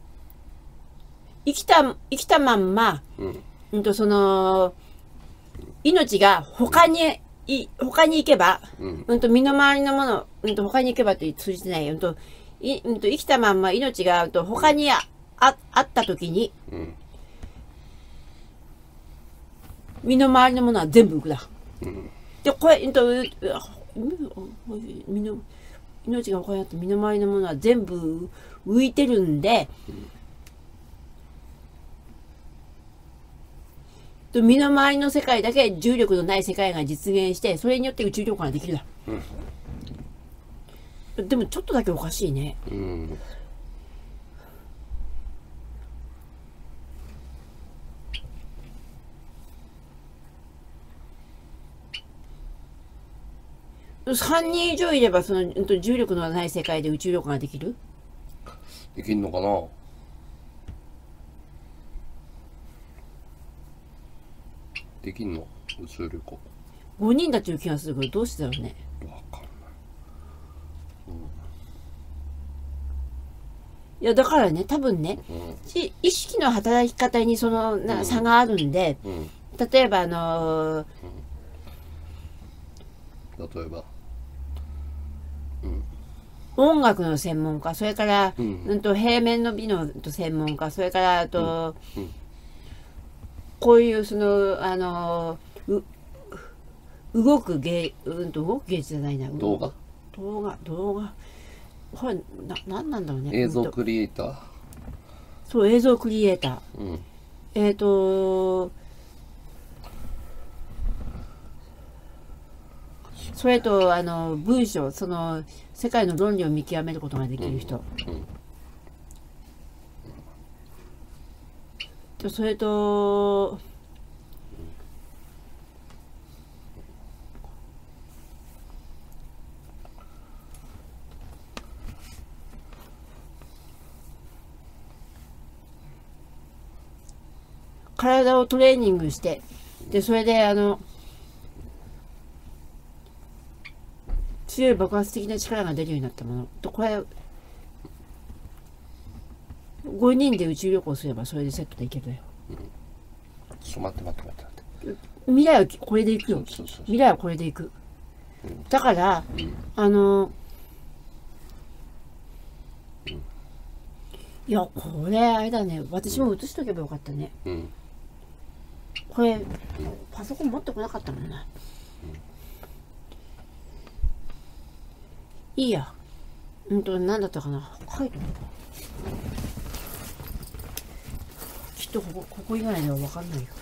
Speaker 1: 生きたまんま、 命が他に行けば、身の回りのもの、他に行けばって通じてないよ。生きたまんま命が他にあったときに、身の回りのものは全部浮くだ。で、これ、命が他にあって身の回りのものは全部浮いてるんで、身の回りの世界だけ重力のない世界が実現して、それによって宇宙旅行ができるだ。でもちょっとだけおかしいね。3人以上いればその重力のない世界で宇宙旅行ができる？
Speaker 2: できんのかな。できんの宇宙旅行。
Speaker 1: 5人だという気がするけど、どうしてだろうね。
Speaker 2: わかんない。
Speaker 1: いやだからね、多分ね、意識の働き方にその差があるんで、例えば
Speaker 2: 例えば、
Speaker 1: 音楽の専門家、それから、平面の美の専門家、それからこういうその動く芸術じゃないな。
Speaker 2: 動画。
Speaker 1: これなんなんだろうね。
Speaker 2: 映像クリエイター。
Speaker 1: そう、映像クリエイター。それと文章、その世界の論理を見極めることができる人。それと体をトレーニングして、でそれで強い爆発的な力が出るようになったものと、これ5人で宇宙旅行すればそれでセットでいけるよ。
Speaker 2: ちょっと待って。
Speaker 1: 未来はこれでいくよ。未来はこれでいく。だからいやこれあれだね。私も写しとけばよかったね。これパソコン持ってこなかったもんな。いいや。何だったかな。書いておこう。きっとここ以外では分かんないよ。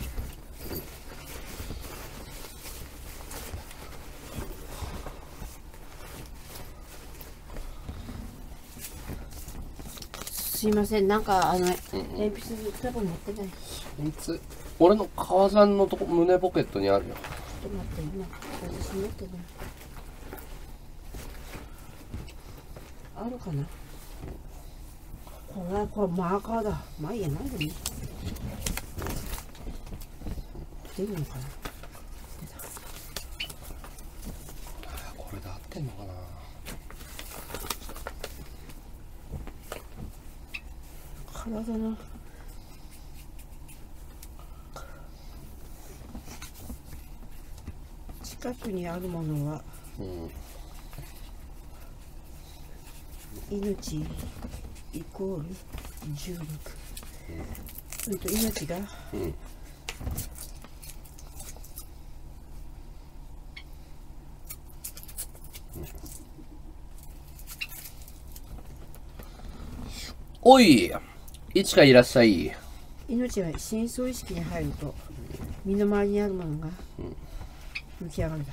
Speaker 1: すいません、なんか鉛筆多分持ってない。
Speaker 2: 俺の革ジャンの胸ポケットにあるよ。
Speaker 1: ちょっと待って、今私持ってない。あるかな。これマーカーだ。まあいいや、なんでも出るのかな。
Speaker 2: これで合ってんのかな。
Speaker 1: 体の近くにあるものは、命イコール重力。命が、
Speaker 2: おい、いちかいらっしゃい。
Speaker 1: 命が深層意識に入ると身の回りにあるものが浮き上がるだ。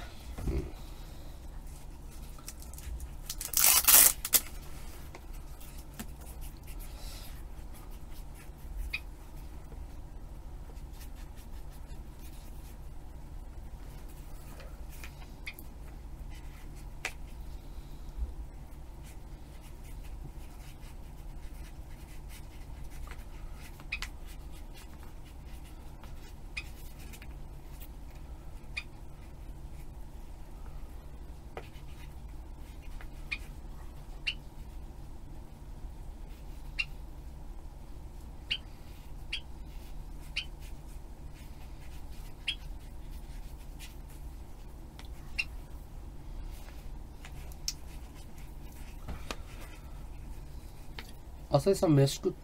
Speaker 2: 浅井さん飯食った？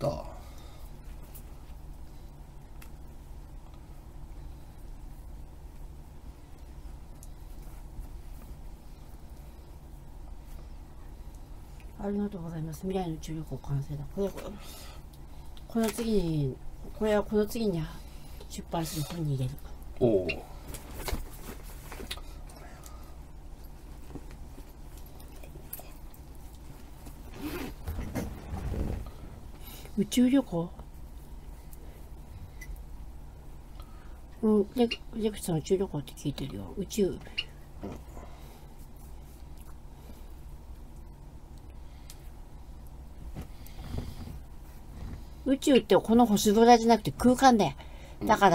Speaker 1: ありがとうございます。未来の宇宙旅行完成だ。この次に、これはこの次に出版する本に入れる。
Speaker 2: おお。
Speaker 1: 宇宙旅行？うん、レクさん宇宙旅行って聞いてるよ。宇宙。宇宙ってこの星空じゃなくて空間だよ。だから、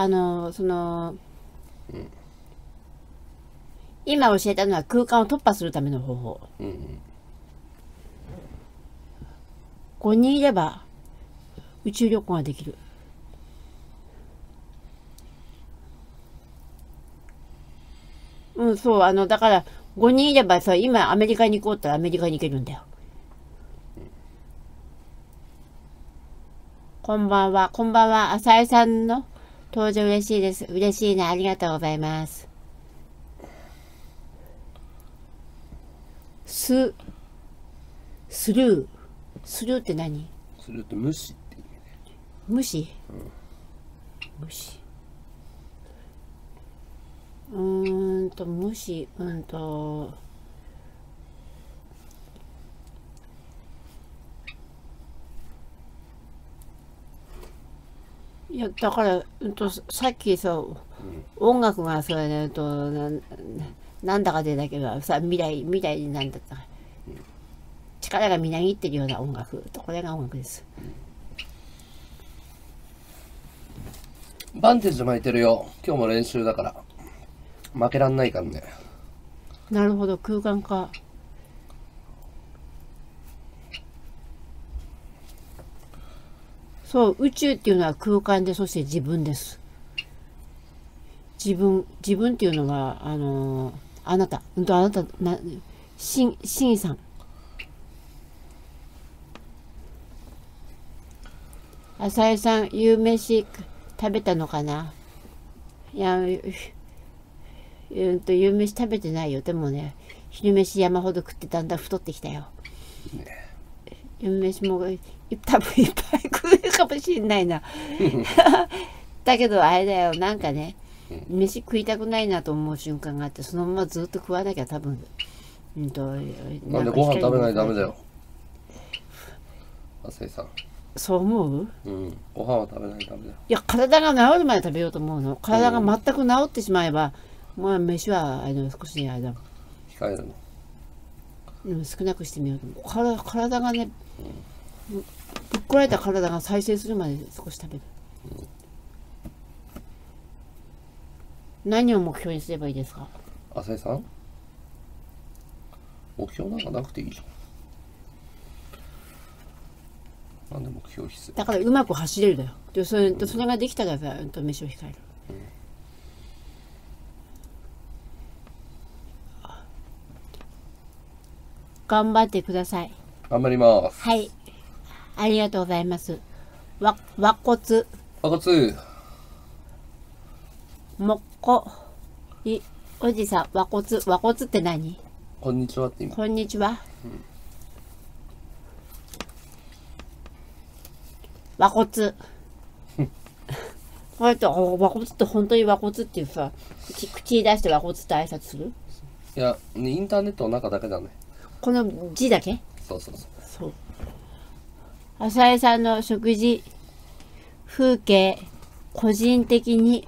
Speaker 1: 今教えたのは空間を突破するための方法。5人いれば宇宙旅行ができる。うん、そう、だから5人いればさ、今アメリカに行こうって言ったらアメリカに行けるんだよ。こんばんは、こんばんは。浅井さんの登場嬉しいです。嬉しいな、ありがとうございます。スルーって何？
Speaker 2: スルーって無視って意味ね。
Speaker 1: 無視？無視。無視、いや、だから、さっきさ、音楽がそれね、なんだかでだけどさ、未来なんだったか。力がみなぎってるような音楽。これが音楽です。
Speaker 2: バンテージ巻いてるよ。今日も練習だから。負けらんないからね。
Speaker 1: なるほど、空間か。そう、宇宙っていうのは空間で、そして自分です。自分っていうのは、あなた、しんさん。浅井さん、夕飯食べたのかな？いや、夕飯食べてないよ。でもね、昼飯山ほど食ってだんだん太ってきたよ。夕飯も多分いっぱい食うかもしれないな。だけどあれだよ、なんかね、飯食いたくないなと思う瞬間があって、そのままずっと食わなきゃ多分、
Speaker 2: なんでご飯食べないとダメだよ。浅井さん。
Speaker 1: そう思う？
Speaker 2: ご飯は食べないとダメだよ。
Speaker 1: いや、体が治るまで食べようと思うの。体が全く治ってしまえば、もう飯は少し控
Speaker 2: える
Speaker 1: の。少なくしてみようと思う。体がね、ぶっこられた体が再生するまで少し食べる。何を目標にすればいいですか？
Speaker 2: 浅井さん、目標なんかなくていいじゃん。なんで目標必須？
Speaker 1: だからうまく走れるだよ。でそれができたらさ、飯を控える。頑張ってください。
Speaker 2: 頑張ります。
Speaker 1: はい。ありがとうございます。和骨。もっこ。おじさん、和骨って何？
Speaker 2: こんにちはって意味。
Speaker 1: こんにちは。和骨。こうやって和骨って本当に和骨っていうさ、口に出して和骨って挨拶する？
Speaker 2: いや、インターネットの中だけだね。
Speaker 1: この字だけ？そう。浅井さんの食事風景、個人的に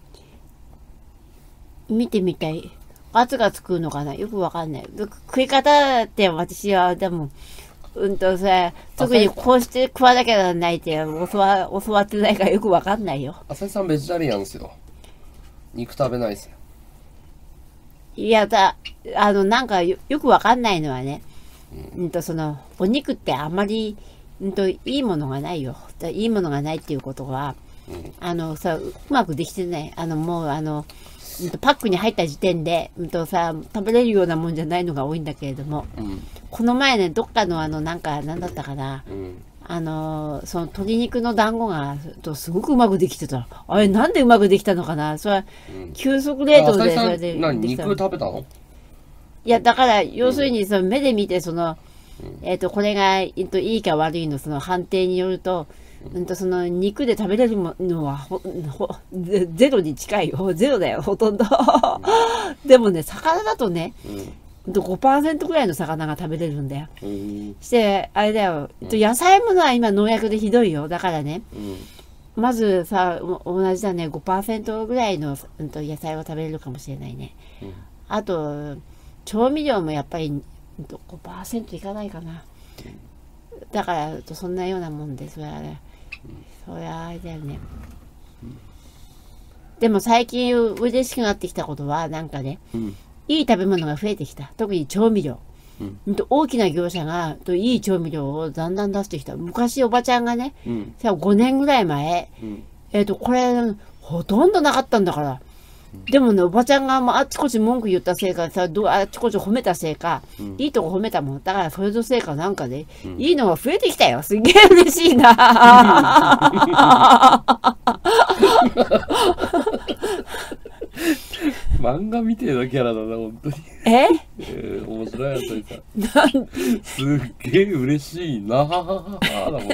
Speaker 1: 見てみたい。ガツガツ食うのかな？よくわかんない。食い方って私はでもさ、特にこうして食わなきゃならないって教わってないからよくわかんないよ。
Speaker 2: 浅井さんベジタリアンですよ。肉食べないですよ。
Speaker 1: いやなんかよくわかんないのはね、お肉ってあんまりいいものがないよ。いいものがないっていうことは、うまくできてない。 パックに入った時点で、さ、食べれるようなもんじゃないのが多いんだけれども、この前ね、どっかのなんだったかな、その鶏肉の団子がすごくうまくできてた。あれなんでうまくできたのかな。それは急速冷凍でそれで
Speaker 2: 何
Speaker 1: できた
Speaker 2: 肉食べたの？
Speaker 1: いやだから要するにその目で見てこれがいいか悪いのその判定によると、その肉で食べれるのはゼロに近いよ。ゼロだよほとんど。でもね魚だとね、5% ぐらいの魚が食べれるんだよ。してあれだよ、野菜ものは今農薬でひどいよ。だからね、まずさ同じだね 5% ぐらいの野菜を食べれるかもしれないね。あと調味料もやっぱり 5% いかないかな。だからそんなようなもんでそれはね、それはあれだよね。でも最近嬉しくなってきたことはなんかね、いい食べ物が増えてきた。特に調味料。大きな業者がいい調味料をだんだん出してきた。昔おばちゃんがね、5年ぐらい前、これほとんどなかったんだから。でもね、おばちゃんがあっちこっち文句言ったせいかさ、あっちこっち褒めたせいか、いいとこ褒めたもん。だからそれのせいかなんかで、いいのが増えてきたよ。すげえ嬉しいな。
Speaker 2: 漫画みてえなキャラだな、本当に。面白いやつさ。すっげえ嬉しいな。だもん。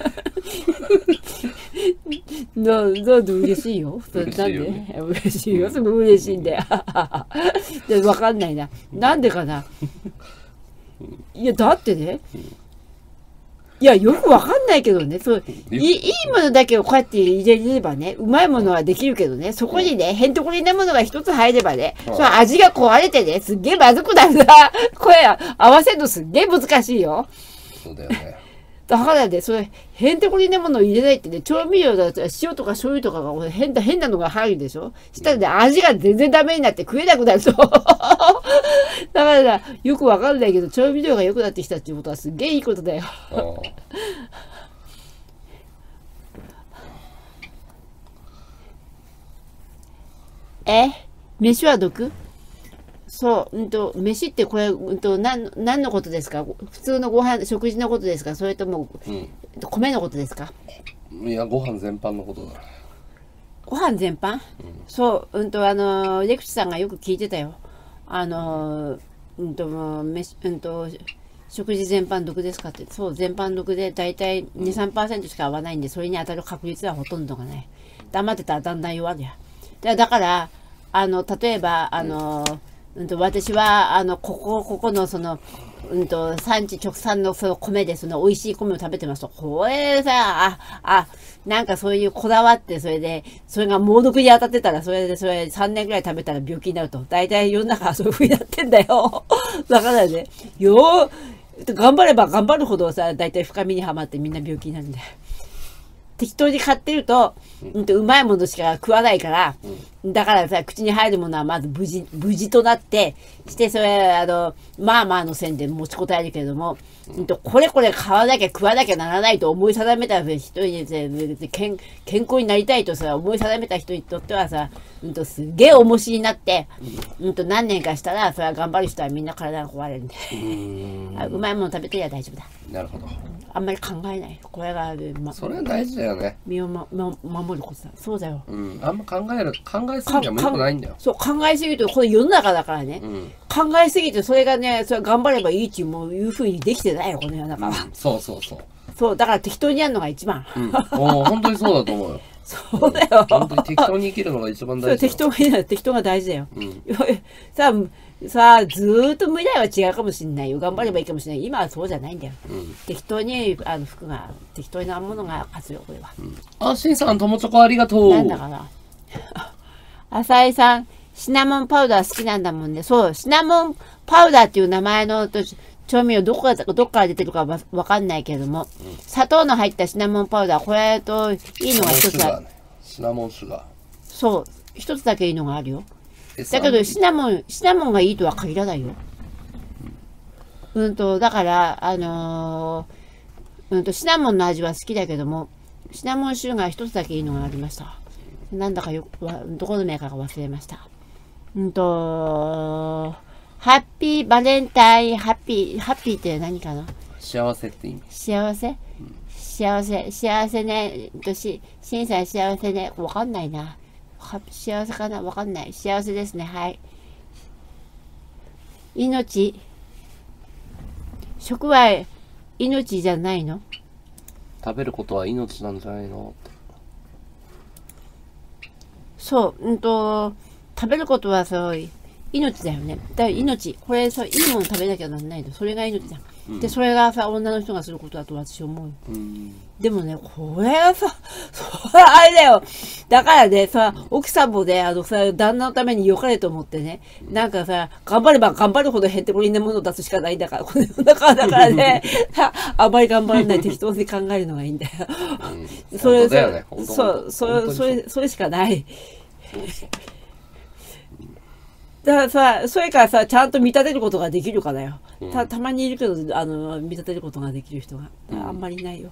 Speaker 1: なんで嬉しいよ。なんで嬉しいよ。すごい嬉しいんだよ。で、わかんないな。なんでかな。いや、だってね。いや、よくわかんないけどね。いいものだけをこうやって入れればね、うまいものはできるけどね、そこにね、へんとこりなものが一つ入ればね、その味が壊れてね、すっげえまずくなるな。これ合わせるのすっげえ難しいよ。
Speaker 2: そうだよね。
Speaker 1: だからね、それ、へんてこりなものを入れないってね、調味料だったら塩とか醤油とかが変なのが入るでしょ。したらね、味が全然ダメになって食えなくなると。だからよくわかんないけど、調味料が良くなってきたっていうことはすっげえいいことだよ。飯は毒？そう、飯ってこれ、何のことですか？普通のご飯、食事のことですか？それとも、米のことですか？
Speaker 2: いや、ご飯全般のことだ。
Speaker 1: ご飯全般？そう、レクチさんがよく聞いてたよ。食事全般毒ですかって。そう、全般毒で、だいたい2、3% しか合わないんで、それに当たる確率はほとんどがない。黙ってたらだんだん弱るや。だから、例えば、私はここの産地直産のその米で美味しい米を食べてますと、これさ、なんかそういうこだわって、それが猛毒に当たってたら、それ3年ぐらい食べたら病気になると。大体世の中はそういう風になってんだよ。だからね、頑張れば頑張るほどさ、大体深みにはまってみんな病気になるんだよ。適当に買ってると、うまいものしか食わないから、だからさ、口に入るものはまず無事となって、してそれ、まあまあの線で持ちこたえるけれども、これ買わなきゃ食わなきゃならないと思い定めた人に、健康になりたいとさ、思い定めた人にとってはさ、すっげえ重しになって、何年かしたら、それは頑張る人はみんな体が壊れるんで。うまいもの食べてりゃ大丈夫だ。
Speaker 2: なるほど。
Speaker 1: あんまり考えない。これが、
Speaker 2: それは大事だよね。
Speaker 1: 身を守ることだ。そうだよ。
Speaker 2: あんま考えすぎてもよくないんだよ。
Speaker 1: そう、考えすぎると、これ世の中だからね。考えすぎて、それがね、それ頑張ればいいっていうふうにできてないよ、この世の中は。
Speaker 2: そう。
Speaker 1: そう、だから適当にやるのが一番。
Speaker 2: 本当にそうだと思うよ。
Speaker 1: そうだよ。
Speaker 2: 本当に適当に生きるのが一番大事。
Speaker 1: 適当が大事だよ。さあ、ずーっと未来は違うかもしれないよ。頑張ればいいかもしれない。今はそうじゃないんだよ。適当に、適当なものが勝つよ、これは。
Speaker 2: しんさん、友チョコありがとう。
Speaker 1: なんだかな。浅井さん、シナモンパウダー好きなんだもんね。そう、シナモンパウダーっていう名前の調味料どっから出てるかわかんないけれども、砂糖の入ったシナモンパウダー、これといいのが一つだ。
Speaker 2: シナモンシュガー。
Speaker 1: そう、一つだけいいのがあるよ。だけどシナモンがいいとは限らないよ。だから、シナモンの味は好きだけども、シナモンシュガー一つだけいいのがありました。なんだかどこのメーカーか忘れました。 ハッピーバレンタイン、ハッピーって何かな？
Speaker 2: 幸せって意味。
Speaker 1: 幸せ、幸せね。しんさん幸せね。わかんないな。幸せかな？わかんない。幸せですね。はい。命。食は命じゃないの？
Speaker 2: 食べることは命なんじゃないの？
Speaker 1: そう、食べることはそう、命だよね。だから命、これそう、いいもの食べなきゃなんないの。それが命じゃん。で、それがさ、女の人がすることだと私思うよ。でもね、これはさ、あれだよ。だからね、さ、奥さんもね、旦那のために良かれと思ってね、なんかさ、頑張れば頑張るほどヘッテコリンなものを出すしかないんだから、この世の中だからね、あまり頑張らない適当に考えるのがいいんだよ。それしかない。だからさ、それからさ、ちゃんと見立てることができるかだよ。たまにいるけど、見立てることができる人が。あんまりいないよ。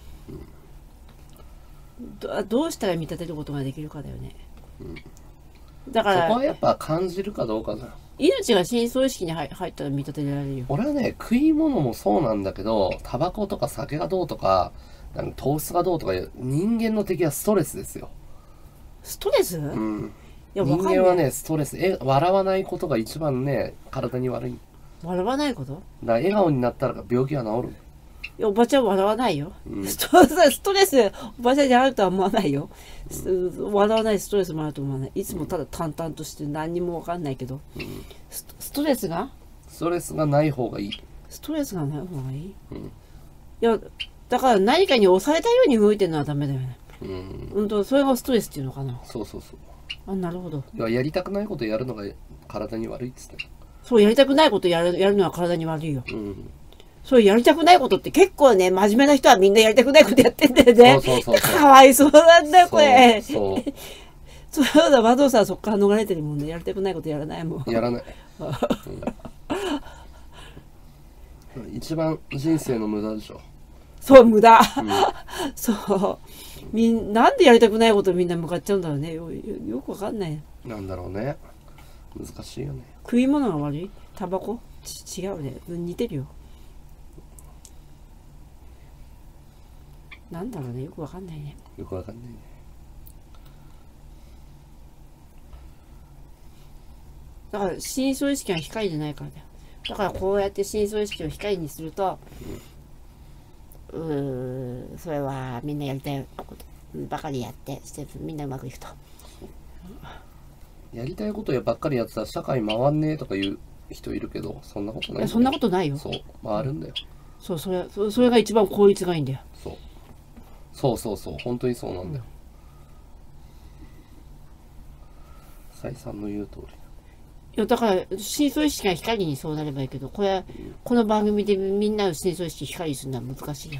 Speaker 1: どうしたら見立てることができるかだよね。だから、
Speaker 2: そこはやっぱ感じるかどうかじゃん。
Speaker 1: 命が深層意識に入ったら見立てられるよ。
Speaker 2: 俺はね、食い物もそうなんだけど、タバコとか酒がどうとか、糖質がどうとか、人間の敵はストレスですよ。
Speaker 1: ストレス？いや、
Speaker 2: 人間はね、ストレス、笑わないことが一番ね、体に悪い。
Speaker 1: 笑わないこと？
Speaker 2: だから笑顔になったら病気は治る。
Speaker 1: いや、おばちゃん笑わないよ。ストレス、おばちゃんにあるとは思わないよ。笑わないストレスもあると思わない。いつもただ淡々として何にもわかんないけど。ストレスが
Speaker 2: ない方がいい。
Speaker 1: ストレスがない方がいい？いや、だから何かに押されたように動いてるのはダメだよね。それがストレスっていうのかな。
Speaker 2: そうそうそう。
Speaker 1: あ、なるほど。
Speaker 2: やりたくないことやるのが体に悪いっつって。
Speaker 1: そう、やりたくないことやるのは体に悪いよ。そうやりたくないことって結構ね、真面目な人はみんなやりたくないことやってんだよね。
Speaker 2: そう。
Speaker 1: かわいそうなんだよ、これ。
Speaker 2: そう。
Speaker 1: そうだ、和道さんはそっから逃れてるもんね。やりたくないことやらないもん。
Speaker 2: やらない。一番人生の無駄でしょ。
Speaker 1: そう、無駄。そう。なんでやりたくないことみんな向かっちゃうんだろうね。よくわかんない。
Speaker 2: なんだろうね。難しいよね。
Speaker 1: 食い物が悪い？タバコ？違うね。似てるよ。なんだろうね。よくわかんないね。
Speaker 2: よくわかんないね。
Speaker 1: だから深層意識が光でないからだよ。だからこうやって深層意識を光にすると、それはみんなやりたいことばかりやってみんなうまくいくと。
Speaker 2: やりたいことばっかりやってたら社会回んねえとか言う人いるけど、そんなことない。いや、
Speaker 1: そんなことないよ。
Speaker 2: そう、回るんだよ。
Speaker 1: そう、それが一番効率がいいんだよ。
Speaker 2: そう、本当にそうなんだよ。再三の言う通り。
Speaker 1: いや、だから深層意識が光にそうなればいいけど、この番組でみんなの深層意識光にするのは難しいよ。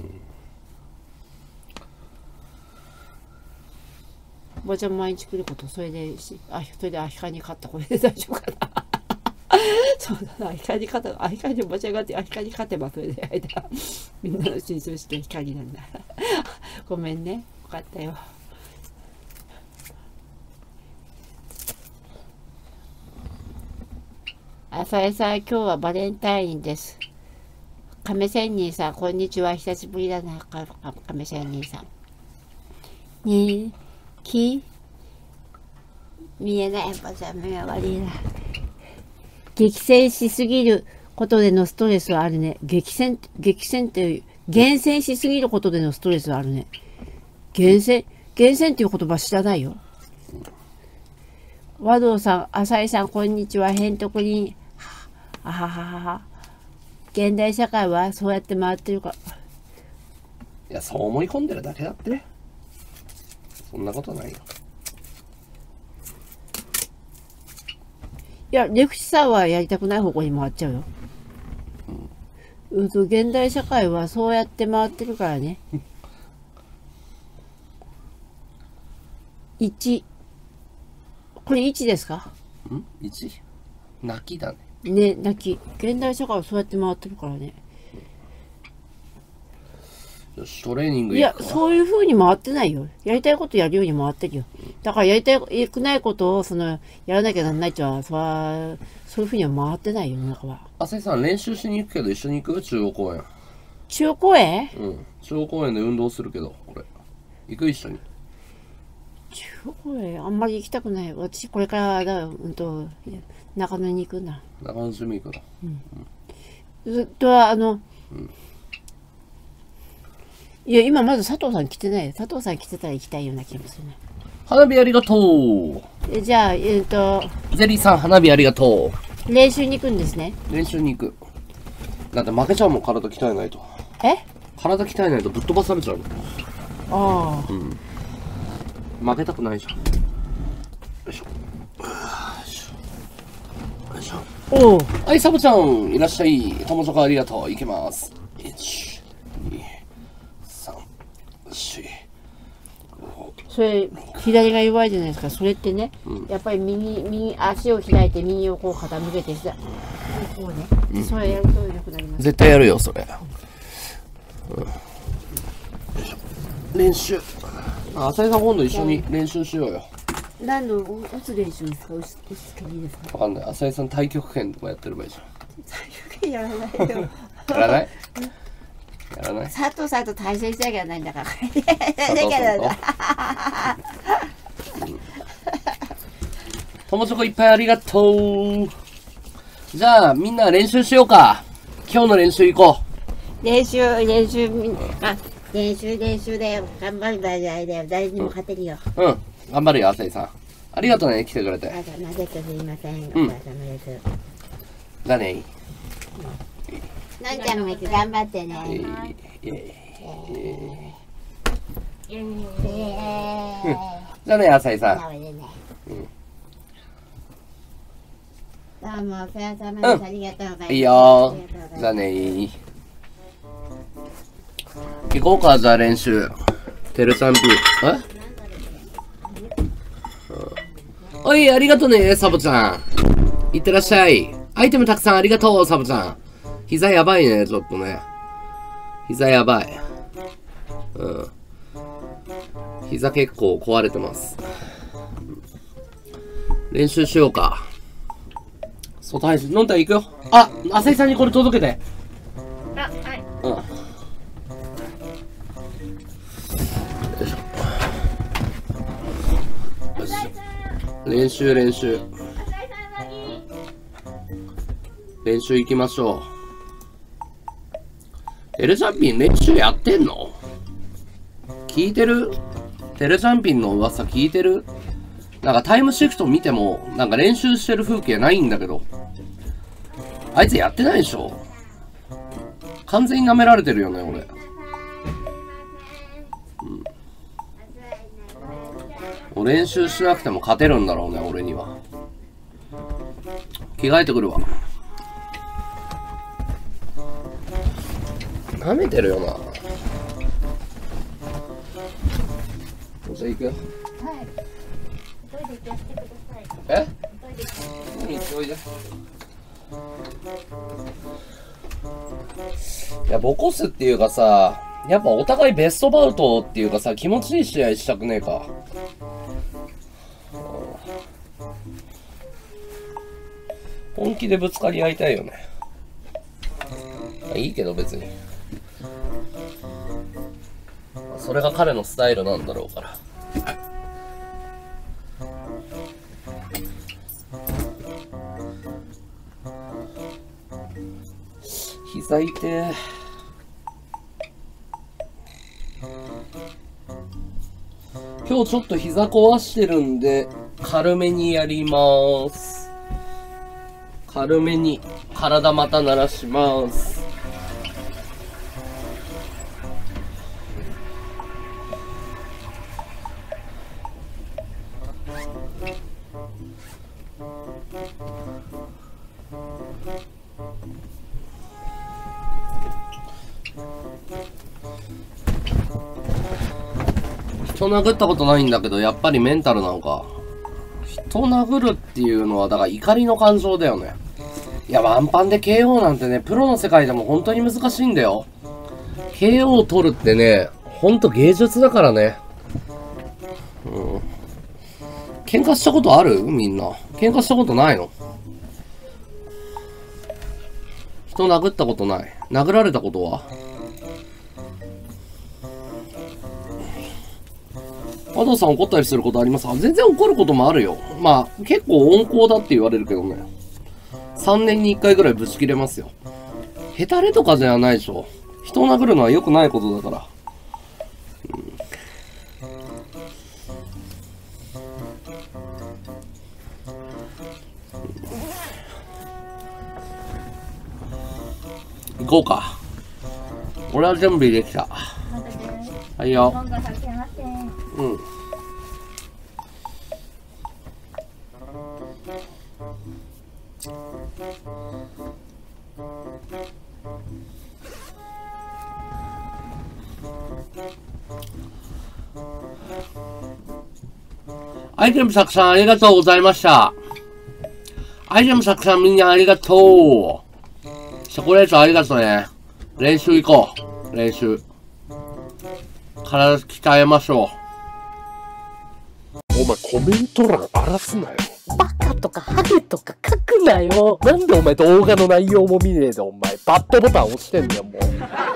Speaker 1: おばちゃん毎日来ること、それでアヒカに勝った。これで大丈夫かな。そうだな、アヒカにおばちゃんがアヒカに勝てばそれで間みんなの深層意識が光なんだ。ごめんね、分かったよ。浅井さん、今日はバレンタインです。亀仙人さん、こんにちは。久しぶりだな、亀仙人さん。見えない。やっぱさ、目が悪いな。激戦しすぎることでのストレスはあるね。激戦っていう、厳選しすぎることでのストレスはあるね。厳選っていう言葉知らないよ。和道さん、浅井さん、こんにちは。へんとこりん。あはははは。現代社会はそうやって回ってるから。
Speaker 2: いや、そう思い込んでるだけだって。そんなことないよ。
Speaker 1: いや、レクチさんはやりたくない方向に回っちゃうよ。現代社会はそうやって回ってるからね。1。これ1ですか
Speaker 2: ？1？泣きだね。
Speaker 1: ね、泣き。現代社会はそうやって回ってるからね。
Speaker 2: よし、トレーニング
Speaker 1: いや、
Speaker 2: 行くか。
Speaker 1: そういう風に回ってないよ。やりたいことやるように回ってるよ。だからやりたくないことを、やらなきゃなんないっては、そういう風には回ってないよ、中は。
Speaker 2: 浅井さん、練習しに行くけど一緒に行く？中央公園。
Speaker 1: 中央公園？
Speaker 2: うん。中央公園で運動するけど、俺。行く？一緒に。
Speaker 1: 中央公園、あんまり行きたくない。私、これからだ、中野に行くんだ。
Speaker 2: 中野住行くの。
Speaker 1: ずっといや、今まず佐藤さん来てない。佐藤さん来てたら行きたいような気もするね。
Speaker 2: 花火ありがとう。
Speaker 1: じゃあ、
Speaker 2: ゼリーさん、花火ありがと
Speaker 1: 練習に行くんですね。
Speaker 2: う。練習に行く。だって負けちゃうもん、体鍛えないと。体鍛えないとぶっ飛ばされちゃうもん。
Speaker 1: ああ。
Speaker 2: 負けたくないじゃん。よいしょ。よいしょ。
Speaker 1: おお。
Speaker 2: はい、サブちゃん、いらっしゃい。友チョコありがとう。いきます。1、2、3、4。
Speaker 1: それ、左が弱いじゃないですか。それってね、やっぱり右足を開いて右をこう傾けてさ、こうね。それやると良くなります。
Speaker 2: 絶対やるよ、それ。練習。浅井さん、今度一緒に練習しようよ。
Speaker 1: 何の打つ練習ですか？打つ蹴りですか？
Speaker 2: わかんない。浅井さん、太極拳とかやってればいいじゃん。
Speaker 1: 太極拳やらないよ。
Speaker 2: やらないやらない
Speaker 1: 佐藤さんと対戦しなきゃないんだから。
Speaker 2: 佐藤さんと友チョコいっぱいありがとう。じゃあ、みんな練習しようか。今日の練習行こ
Speaker 1: 練習だよ。頑張る場合じゃないだよ。誰にも勝てるよ。
Speaker 2: う。うん。頑張るよ、浅井さん。ありがとうね、来てくれて。
Speaker 1: あ、じゃあ、なぜかすいません。お母様です。
Speaker 2: じゃあね。
Speaker 1: のんちゃんも行く。頑張ってね。
Speaker 2: じゃあね、浅井さん。
Speaker 1: どうも、お世話様です。ありがとうございます。
Speaker 2: いいよ。じゃあね。行こうか、じゃあ練習。てるちゃん P。おい、ありがとね、サボちゃん。いってらっしゃい。アイテムたくさんありがとう、サボちゃん。膝やばいね、ちょっとね。膝やばい。膝結構壊れてます。練習しようか。外配信、のんたん行くよ。あ、浅井さんにこれ届けて。
Speaker 3: あ、はい。
Speaker 2: うん。よいしょ。よし。練習。練習行きましょう。テレジャンピン練習やってんの？聞いてる？テレジャンピンの噂聞いてる？なんかタイムシフト見ても、なんか練習してる風景ないんだけど。あいつやってないでしょ？完全に舐められてるよね、俺。もう練習しなくても勝てるんだろうね、俺には。着替えてくるわ。舐めてるよな。じゃあ行くよ。
Speaker 3: はい。トイレ行かせてください。
Speaker 2: え？
Speaker 3: トイレ行かせて。
Speaker 2: おいで。いや、ボコスっていうかさ、やっぱお互いベストバウトっていうかさ、気持ちいい試合したくねえか。本気でぶつかり合いたいよね。いいけど別に。それが彼のスタイルなんだろうから。膝痛え。今日ちょっと膝壊してるんで軽めにやります。軽めに体また鳴らします。人殴ったことないんだけど、やっぱりメンタルなのか。人殴るっていうのは、だから怒りの感情だよね。いや、ワンパンで KO なんてね、プロの世界でも本当に難しいんだよ。 KO を取るってね、ほんと芸術だからね。喧嘩したことある？みんな。喧嘩したことないの？人殴ったことない。殴られたことは？加藤さん怒ったりすることありますか？全然怒ることもあるよ。まあ、結構温厚だって言われるけどね。3年に1回ぐらいぶち切れますよ。ヘタレとかじゃないでしょ。人を殴るのは良くないことだから。行こうか。俺は準備できた。はいよ。
Speaker 3: 本が炊けません。
Speaker 2: うん。アイテムたくさんありがとうございました。アイテムたくさんみんなありがとう。チョコレートありがとうね。練習行こう。練習。体鍛えましょう。
Speaker 4: お前コメント欄荒らすなよ。バカとかハゲとか書くなよ。なんでお前動画の内容も見ねえでお前バッドボタン押してんだよもう。